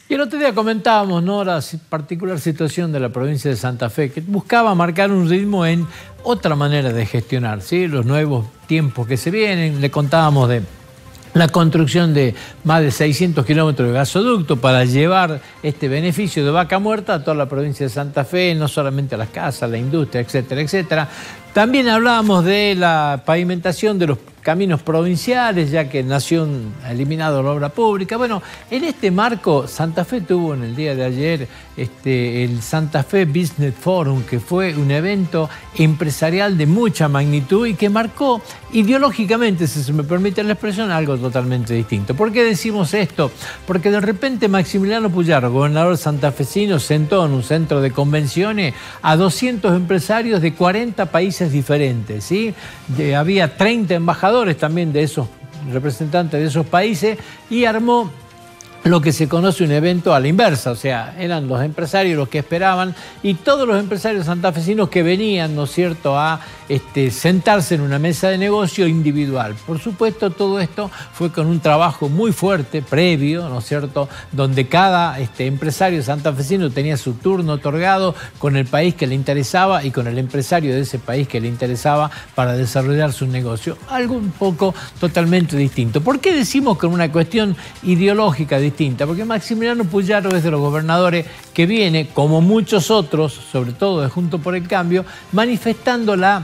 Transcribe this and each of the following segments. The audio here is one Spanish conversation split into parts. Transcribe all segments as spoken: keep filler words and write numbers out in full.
Y el otro día comentábamos, ¿no?, la particular situación de la provincia de Santa Fe, que buscaba marcar un ritmo en otra manera de gestionar, ¿sí?, los nuevos tiempos que se vienen. Le contábamos de la construcción de más de seiscientos kilómetros de gasoducto para llevar este beneficio de vaca muerta a toda la provincia de Santa Fe, no solamente a las casas, la industria, etcétera, etcétera. También hablábamos de la pavimentación de los caminos provinciales, ya que Nación ha eliminado la obra pública. Bueno, en este marco, Santa Fe tuvo en el día de ayer este, el Santa Fe Business Forum, que fue un evento empresarial de mucha magnitud y que marcó ideológicamente, si se me permite la expresión, algo totalmente distinto. ¿Por qué decimos esto? Porque de repente Maximiliano Puyaro, gobernador santafesino, sentó en un centro de convenciones a doscientos empresarios de cuarenta países diferentes, ¿sí? De, había treinta embajadores también de esos representantes de esos países y armó lo que se conoce un evento a la inversa, o sea, eran los empresarios los que esperaban y todos los empresarios santafesinos que venían, ¿no es cierto?, a este, sentarse en una mesa de negocio individual. Por supuesto, todo esto fue con un trabajo muy fuerte, previo, ¿no es cierto?, donde cada este, empresario santafesino tenía su turno otorgado con el país que le interesaba y con el empresario de ese país que le interesaba para desarrollar su negocio. Algo un poco totalmente distinto. ¿Por qué decimos con una cuestión ideológica distinta? Porque Maximiliano Puyaro es de los gobernadores que viene, como muchos otros, sobre todo de Juntos por el Cambio, manifestando la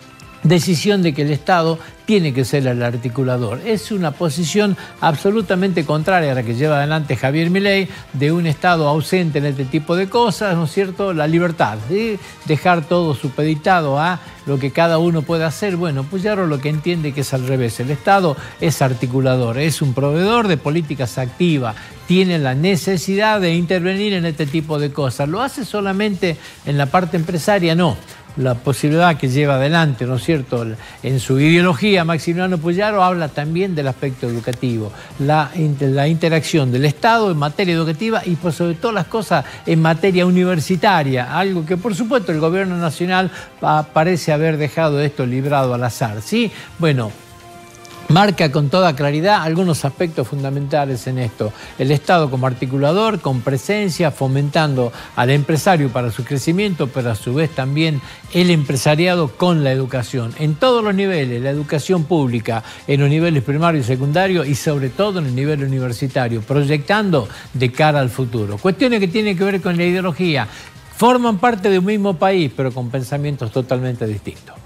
decisión de que el Estado tiene que ser el articulador. Es una posición absolutamente contraria a la que lleva adelante Javier Milei, de un Estado ausente en este tipo de cosas, ¿no es cierto?, la libertad, ¿sí?, dejar todo supeditado a lo que cada uno puede hacer. Bueno, Puyaro lo que entiende que es al revés. El Estado es articulador, es un proveedor de políticas activas, tiene la necesidad de intervenir en este tipo de cosas. ¿Lo hace solamente en la parte empresaria? No. La posibilidad que lleva adelante, ¿no es cierto?, en su ideología, Maximiliano Puyaro habla también del aspecto educativo, la, la interacción del Estado en materia educativa y por sobre todas las cosas en materia universitaria, algo que por supuesto el gobierno nacional parece haber dejado esto librado al azar, ¿sí? Bueno, marca con toda claridad algunos aspectos fundamentales en esto. El Estado como articulador, con presencia, fomentando al empresario para su crecimiento, pero a su vez también el empresariado con la educación. En todos los niveles, la educación pública, en los niveles primario y secundario y sobre todo en el nivel universitario, proyectando de cara al futuro. Cuestiones que tienen que ver con la ideología. Forman parte de un mismo país, pero con pensamientos totalmente distintos.